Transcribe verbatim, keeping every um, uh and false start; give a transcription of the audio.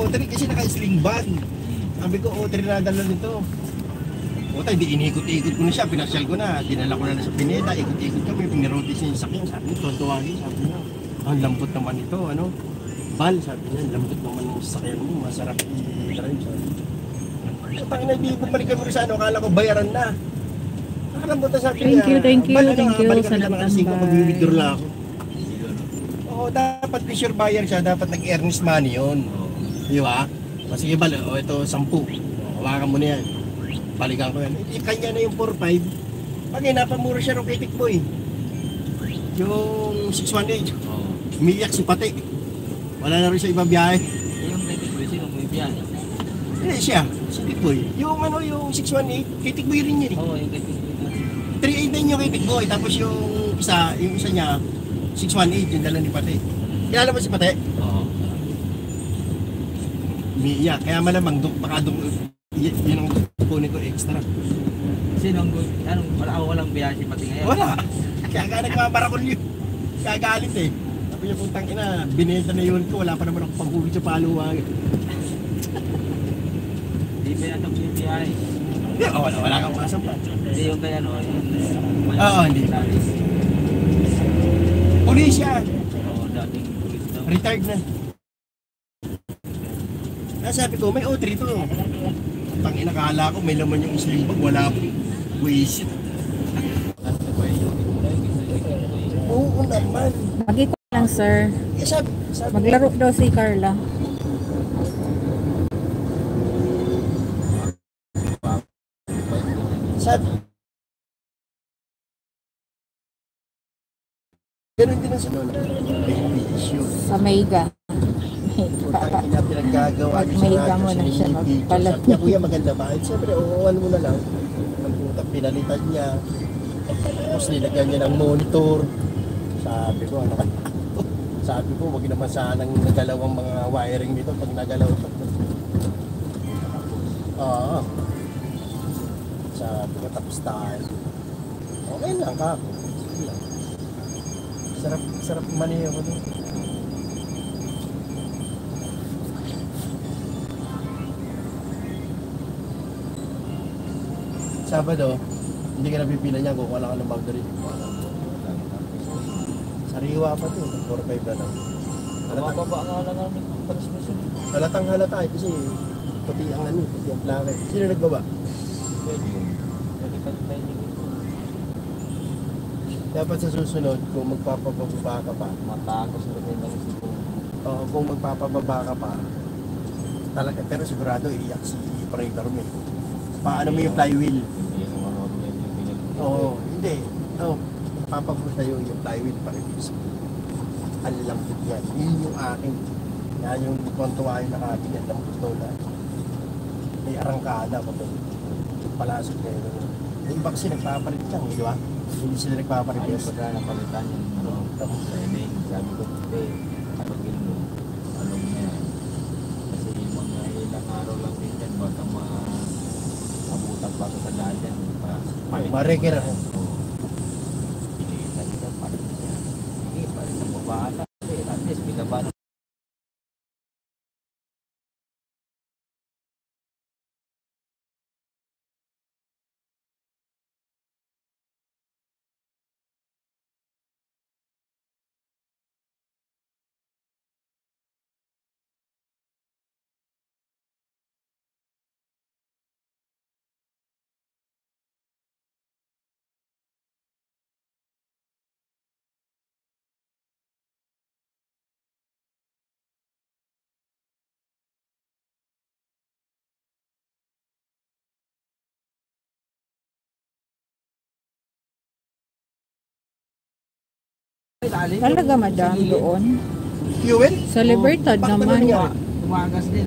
O three kasi naka-sling bag. Sabi ko, O three na dala nito. O tayo, di inikot-ikot ko na siya, pinasyal ko na. Dinala ko na na sa Pineda, ikot-ikot kami, pinirotis niya yung sakyan. Sabi niya, tontuwagi, sabi niya. Ang lambot naman ito, ano? Bal, sabi niya, lambot naman yung sakyan mo, masarap i-drive. So, tangin na, hindi bumalikan mo rin sa ano, akala ko bayaran na. Nakalambot na sabi niya. Thank you, thank you, Bal, ano, thank you balikan sa kita mga alas nagtambay. pag-withdraw lang ako. Oo, dapat pressure buyer siya, dapat nag-earnest money yun. Di ba? O sige bal, o ito, sampu. O, hawakan mo na yan. Balikan ko yan. Eh, kanya na yung four five. Pag napamura siya ng Kitik Boy. Yung six one eight. Umiyak si Pati. Wala na rin sa ibang biyahe. Yung Kitik Boy, sino mo yung biyahe? Hindi siya, si Kitik Boy. Yung ano, yung six one eight, Kitik Boy rin yun eh. Oo, yung Kitik Boy. three eight nine yung Kitik Boy. Tapos yung isa, yung isa niya, six one eight, yung dala ni Pati. Kilala mo si Pati? Oo. Umiyak. Kaya malamang, duk, baka duk, y- yun ang kukunin ko extra. Sino ang good? Anong, wala ako walang biyahe pati ngayon? Wala. Kaya ka nagmabarakol yun. Kagalit eh. Sabi niya putang ina, binenta na yun ko. Wala pa naman ako panghuli sa paluwag. Hindi ba natin yung biyahe? Hindi, oh, wala, wala kang masampan. Hindi yung kaya ano, yung... Oo, hindi. Pulis siya. Oo, dating pulis daw. Retired na. Kaya sabi ko, may O three to. Tangina, kala ko may laman yung sling bag. Wala po. Wisit. Oo naman. Mag-iko lang, sir. Eh, sabi, sabi, Maglaro daw si Carla. sabi. Ganun din ang sunod. May issue. Sa Mega. Putang ina, pinaggagawa niyo May sa radyo, damo na siya sinilipid. magpalat. Sabi niya, kuya, maganda ba? Eh, siyempre, uuwan mo na lang. Ang puta, pinalitan niya. Tapos nilagyan niya ng monitor. Sabi ko, ano ka? Sabi ko, wag naman sanang nagalaw ang mga wiring nito pag nagalaw ito. Oo. Sabi ko, tapos tayo. Okay lang ka. Sige lang. Sarap, sarap maniyo ko dun. Sabado, hindi ka napipila niya kung wala ka ng boundary. Sariwa pa to, four five na lang. Mababa nga lang namin ang transmission. Halatang halata eh, kasi puti ang ano, puti ang plaka. Sino nagbaba? Pwede yun. Pwede pa tayo nyo. Dapat sa susunod, kung magpapababa ka pa, Matagos na rin lang si Pong. o kung magpapababa ka pa, talaga, pero sigurado iiyak si operator mo eh. Paano mo yung flywheel? Hindi yung ano, yung pinag... Oo, hindi. Oo, papababa tayo yung flywheel pa rin. Ang lambot yan. Yun yung akin. Yan yung kontuwa yung nakabigat ng gusto na. May arangkada ko doon. Palasok kayo doon. Yung iba kasi nagpapalit lang, di ba? Hindi sila nagpapalit. Ayaw pagka napalitan yung ano, tapos sa email, sabi ko, hindi, tanongin mo, anong na yan. Kasi yung mga ilang araw lang din yan, baka maabutan pa sa daan yan. Marekir ako. Pilitan ka, palit siya. Hindi, palit ang babata. At least, binabata. Talaga, madam, doon. Fuel? Sa Libertad Bakit naman. ano nangyari? Tumagas din.